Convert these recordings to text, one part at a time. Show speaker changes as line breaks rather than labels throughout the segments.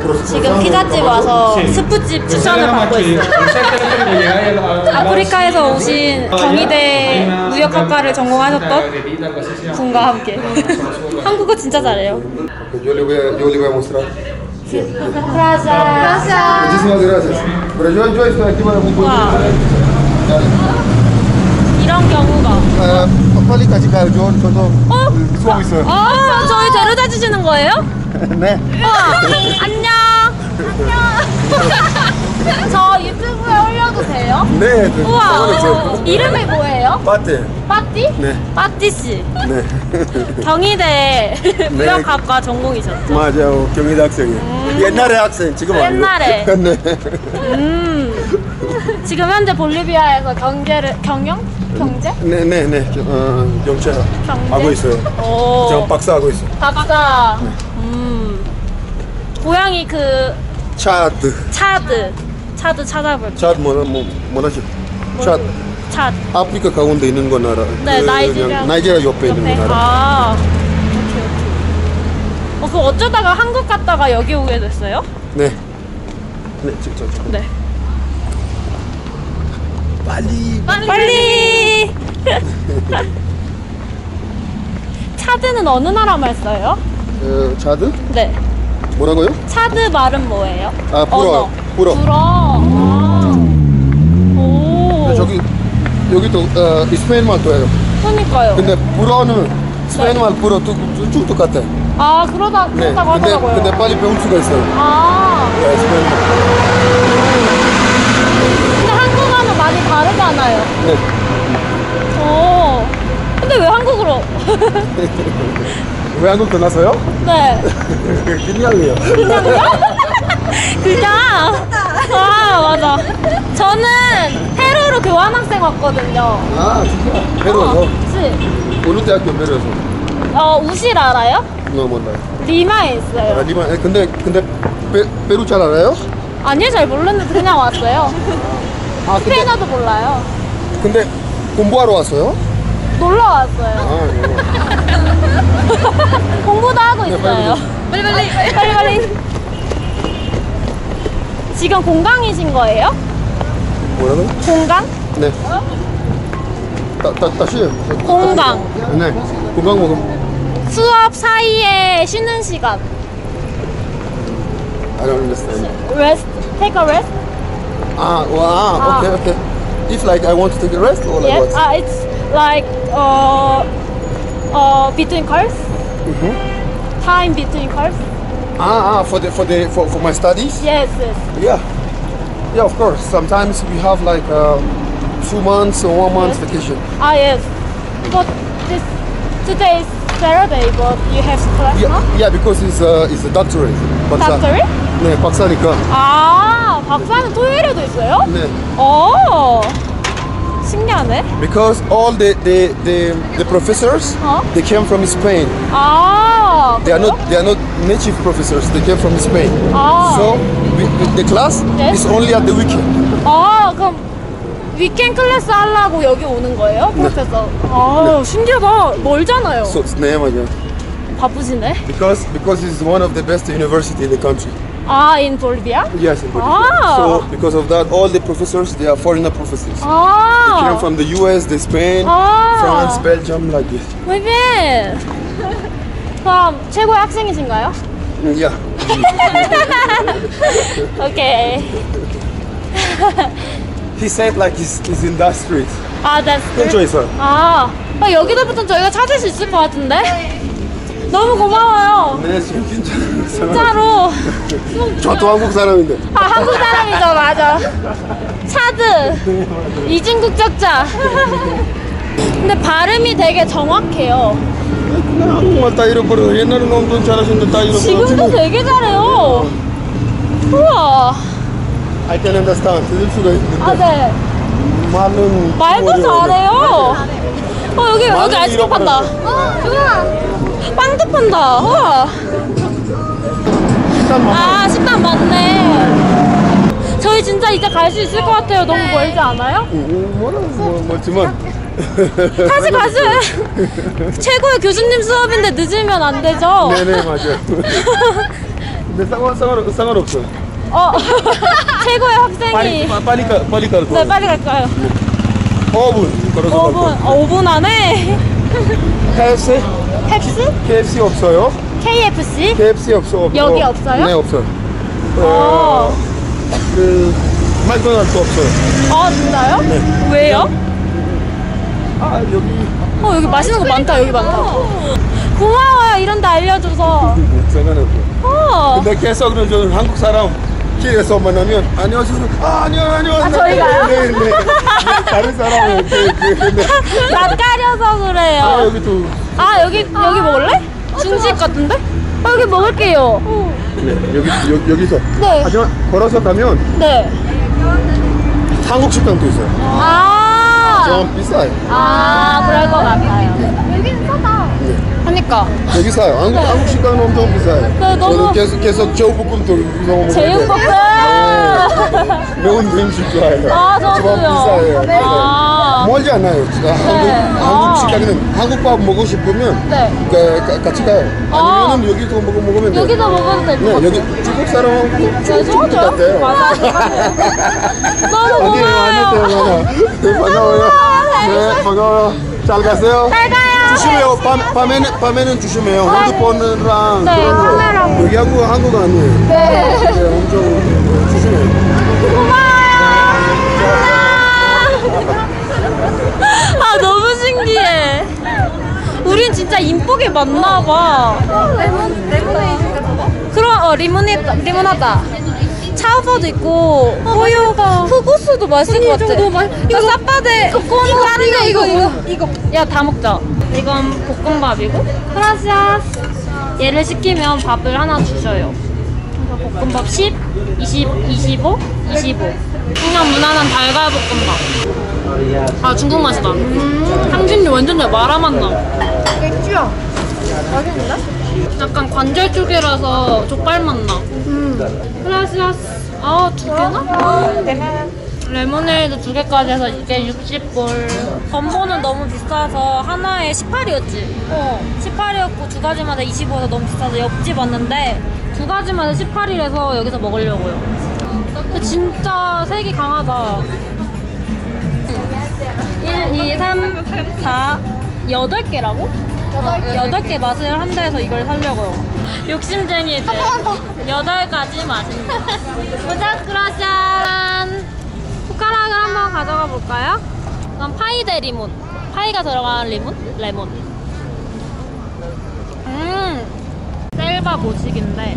지금 피자집 와서 스프집 추천을 받고 있어요. 아프리카에서 오신 경희대 무역학과를 전공하셨던 분과 함께 한국어 진짜 잘해요.
Yo le voy a mostrar.
Gracias.
Muchísimas gracias. Pero yo estoy aquí para un poco.
이런 경우가.
빨리 같이 가요. 저도 수업 있어요.
아, 저희 데려다 주시는 거예요?
네.
안녕. 저 유튜브에 올려도 돼요?
네.
우와. 이름이 뭐예요?
빠띠.
빠띠?
네.
빠띠 씨.
네.
경희대 무역학과 전공이셨죠?
맞아요. 경희대 학생이에요. 옛날에 학생, 지금 아니고.
옛날에.
네.
지금 현재 볼리비아에서 경영? 경제?
네. 경찰 하고 있어요.
오.
저 박사 하고 있어요.
박사. 고향이 그
차드.
차드 찾아볼게요.
차드 뭐라지?
차드.
아프리카 가운데 있는 거 나라.
네,
나이지리아 옆에 있는 거 나라.
아, 오케이. 그럼 어쩌다가 한국 갔다가 여기 오게 됐어요?
네. 저.
네. 빨리. 차드는 어느 나라 말 써요?
차드?
네.
뭐라고요?
차드 말은 뭐예요?
아, 불어.
오.
여기도 스페인 말도 해요.
그러니까요.
근데 불어는 스페인 말 불어 쭉 똑같아.
아, 그렇다고 하더라고요.
근데 빨리 배울 수가 있어요.
아.
네, 스페인 말.
근데 한국어는 많이 다르잖아요.
네.
오. 근데 왜 한국으로?
왜 한국 떠나서요?
네.
그냥이요.
그냥? 아, 맞아. 저는 페루로 교환학생 왔거든요.
아, 진짜? 페루에서?
그치?
어느 대학교 페루에서?
우실 알아요?
몰라요.
리마에 있어요.
리마. 근데 페루 잘 알아요?
아니요, 잘 모르는데 그냥 왔어요. 스페인어도 몰라요.
근데 공부하러 왔어요?
놀러 왔어요. 공부도 하고 있어요. 빨리. 지금 공강이신 거예요?
뭐라고요?
공강?
네. 다시요.
공강.
네. 공강 먹으면.
수업 사이에 쉬는 시간.
I don't understand.
Rest. Take a rest.
Okay. If like I want to take a rest or like
Yes.
what?
It's like between calls. Time between calls.
For my studies?
Yes.
Yeah, of course. Sometimes we have like 2 months or 1 month vacation.
Yes. But today is Saturday, but you have class, no?
Yeah, because it's a doctorate.
Doctorate?
네, 박사니까.
아, 박사는 토요일에도 있어요?
네.
오, 신기하네.
Because all the professors they came from Spain.
아,
They are not native professors. They came from Spain. So the class is only at the weekend.
아, 그럼 위켄드 클래스 하려고 여기 오는 거예요? 프로페서. 아, 신기하다. 멀잖아요.
네, 맞아요.
바쁘시네.
Because it's one of the best university in the country.
In Bolivia?
Yes, in Bolivia. So because of that, all the professors they are foreigner professors. They came from the US, the Spain, France, Belgium, like this.
maybe. 그럼 최고의 학생이신가요?
Yeah.
Okay.
He said like he's in that street.
that's good.
근처에 있어요.
여기서부터 저희가 찾을 수 있을 것 같은데? 너무 고마워요.
네, 지금 괜찮아요.
진짜로.
저도 한국 사람인데.
한국 사람이죠, 맞아. 차드. 이중국적자. 근데 발음이 되게 정확해요.
그냥 한국말 다 잃어버려. 옛날에는 엄청 잘하셨는데 다 잃어버려.
지금도 되게 잘해요. 우와.
I can understand. 들을 수가 있는데.
네. 말도 잘해요. 여기 아이스크림 판다. 빵도 판다. 우와. 식당 맞네. 저희 진짜 이제 갈 수 있을 것 같아요. 너무 멀지 않아요?
멀지만.
다시 가세요. 최고의 교수님 수업인데 늦으면 안 되죠?
네네, 맞아요. 네, 상관없어요.
최고의 학생이.
빨리 갈 거예요.
네, 빨리 갈까요?
5분 걸어서 갈 거예요.
5분 안에?
KFC?
펩스?
KFC 없어요.
KFC?
KFC 없어.
여기 없어요?
네, 없어요. 그 맥도날드 없어요.
아, 진짜요?
네.
왜요?
여기
여기 맛있는 거 많다. 여기 많다. 고마워요. 이런 데 알려줘서.
상관없어요. 근데 계속 저는 한국 사람 길에서 만나면 안녕하세요. 안녕.
저희가요?
네. 다른 사람은
낯가려서 그래요.
여기 또.
여기 먹을래? 중식 같은데? 여기 먹을게요.
네, 여기서.
네.
하지만 걸어서 가면
네.
한국 식당도 있어요. 좀 비싸요.
그럴 것 같아요. 여기는 싸다.
네.
그러니까.
여기 사요. 한국 식당은 엄청 비싸요.
네, 너무.
저는 계속 제육볶음도 먹어요.
제육볶음.
매운 음식 좋아해요.
저도요.
비싸요.
네.
멀지 않아요. 한국 식당은 한국밥 먹고 싶으면 같이 가요. 아니면 여기서 먹으면 돼요.
여기서 먹어도 될 것 같아요.
여기 중국 사람하고 중국
좋아요.
같아요.
너무 고마워요.
반가워요. 네, 반가워요. 잘 가세요.
잘 가요.
조심해요. 밤에는 조심해요. 핸드폰이랑
네,
그런 거.
카메라.
여기 한국 아니에요.
네.
엄청 조심해요.
너무 신기해. 우린 진짜 인복에 맞나봐. 레모네이드인가 저거? 그럼 리모나다. 차우버도 있고 호유 후구스도 맛있을 것 같아. 이거 쌉바데 이거 야, 다 먹자. 이건 볶음밥이고 그라시아스. 얘를 시키면 밥을 하나 주셔요. 그래서 볶음밥 10, 20, 25, 25. 그냥 무난한 달걀 볶음밥. 중국 맛이다. 향신료 완전 잘 마라맛 나. 맥주야. 맛있는데? 약간 관절 쪽이라서 족발 맛 나. 그라시아스. 2개나? 레모네이드 2개까지 해서 이게 60불. 건보는 너무 비싸서 하나에 18이었지? 18이었고 2가지마다 25여서 너무 비싸서 옆집 왔는데 2가지마다 18이라서 여기서 먹으려고요. 근데 진짜 색이 강하다. 1, 2, 3, 4, 8개라고? 8개 맛을 한다 해서 이걸 사려고요. 욕심쟁이들 8가지 맛입니다. 보자. 그라시안. 숟가락을 한번 가져가 볼까요? 그럼 파이 대 리몬. 파이가 들어간 레몬. 셀바 모식인데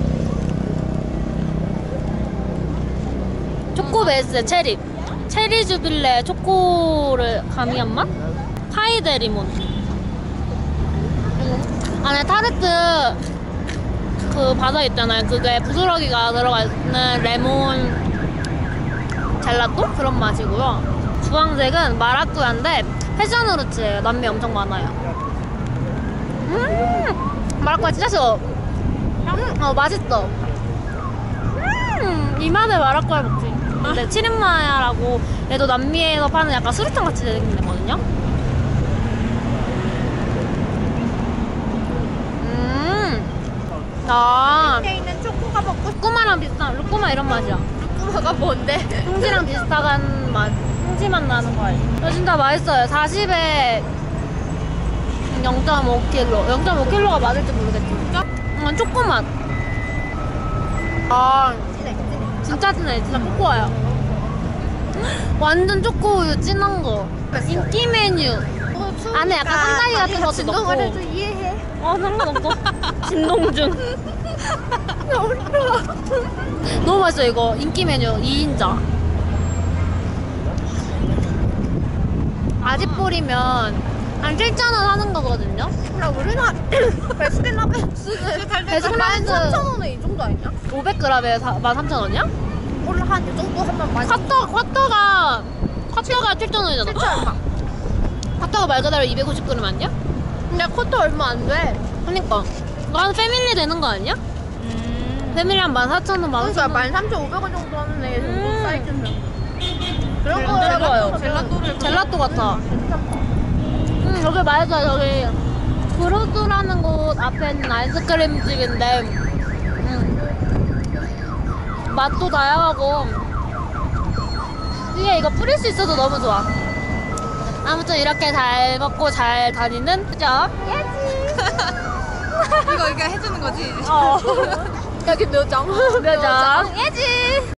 초코 베이스 체리 주빌레 초코를 가미한 맛? 파이 대 리몬. 안에 타르트 그 바삭 있잖아요. 그게 부스러기가 들어가 있는 레몬 젤라또? 그런 맛이고요. 주황색은 마라쿠야인데 패션후르츠예요. 남미 엄청 많아요. 마라쿠야 진짜 싫어. 맛있어. 이 맛에 마라쿠야 먹지. 근데 치린마야라고 얘도 남미에서 파는 약간 수류탄 같이 생긴 데거든요. 밑에 있는 초코가 먹고 루꼬마랑 비슷한 루꼬마 이런 맛이야. 루꼬마가 뭔데? 홍지랑 비슷한 맛. 홍지 맛 나는 거 알지? 진짜 맛있어요. 40에 0.5kg. 0.5kg가 맞을지 모르겠지. 초코 맛. 진짜 진해. 진짜 코코아야. 완전 초코우유 진한 거. 인기 메뉴. 안에 약간 산딸기 같은 것도 넣고. 진동을 해도 이해해. 상관없어. 진동준. 너무 맛있어. 이거 인기 메뉴 2인자. 아지뿌리면 한 7,000원 하는 거거든요.
야, 우리나라 베스킨라 베스킨라베스 13,000원에 이 정도 아니냐?
500g에 13,000원이야?
원래 한 이 정도 하면 많이
쿼터가 7,000원이잖아.
7,000원 얼마?
쿼터가 말 그대로 250g 아니야?
근데 쿼터 얼마 안 돼.
그니까 이거 한 패밀리 되는 거 아니야? 패밀리 한 14,000원, 15,000원.
그러니까 13,500원 정도 하는 애 정도 사이즈면 그런 거
좋아요. 젤라또 같아. 저기 말해줘. 저기 그루드라는 곳 앞에 있는 아이스크림 집인데 맛도 다양하고 위에 이거 뿌릴 수 있어서 너무 좋아. 아무튼 이렇게 잘 먹고 잘 다니는 그죠?
이거 해주는 거지?
어.
여기 묘정.
묘정. 예지.